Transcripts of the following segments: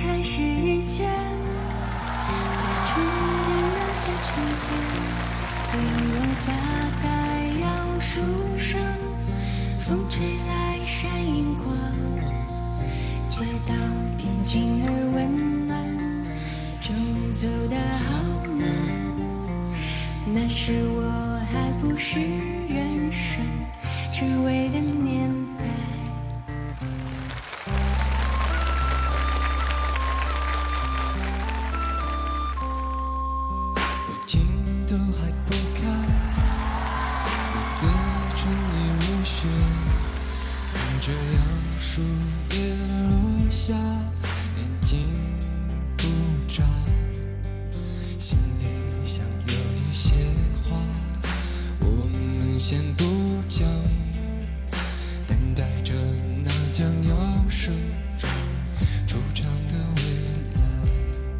开始以前，最初的那些情节，让我洒在杨树上，风吹来闪银光，街道平静而温暖，钟走得好慢，那时我还不是人生只为的年代。 镜都还不开，你的春意如雪，看着杨树叶落下，眼睛不眨，心里想有一些话，我们先不讲，等待着那将要伸出长的未来。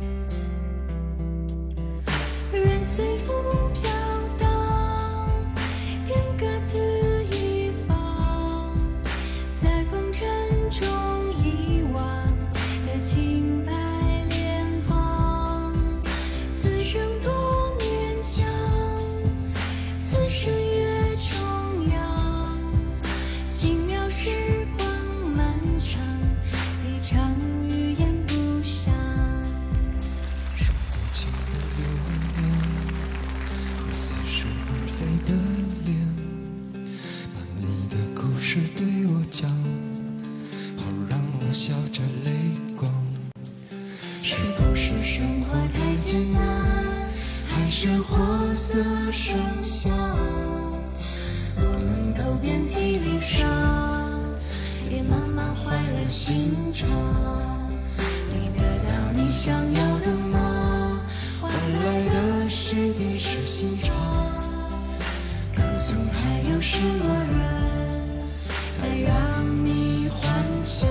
任随风飘荡，天各自一方，在风尘中遗忘的清白脸庞。此生多勉强，此生越重阳，轻描时光漫长，一场语言不详。 说不清的流言和似是而非的脸，把你的故事对我讲，好让我笑着泪光。是不是生活太艰难，还是活色生香？ 我们都遍体鳞伤，也慢慢坏了心肠。你得到你想要的吗？换来的是一时心肠。可曾还有什么人，才让你幻想？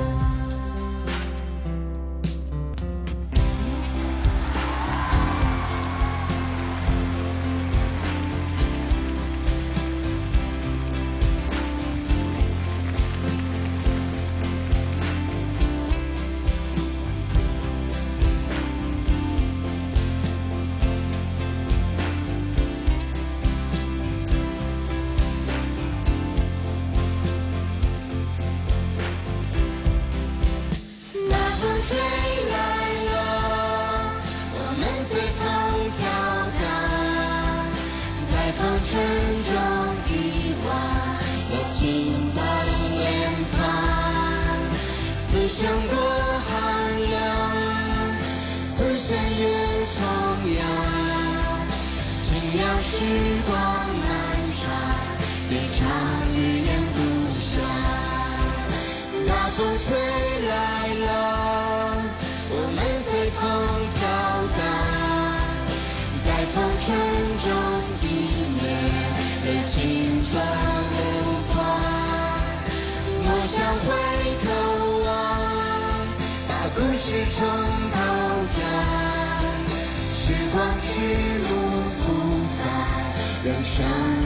吹来了，我们随风飘荡，在风尘中遗忘了清白脸庞。此生多寒凉，此生越重阳，轻描时光漫长，一场语言不详。大风吹来了，我们随风飘荡，在风尘中熄灭了青春流光。莫想回头望，把故事重头讲，时光是路不返，人生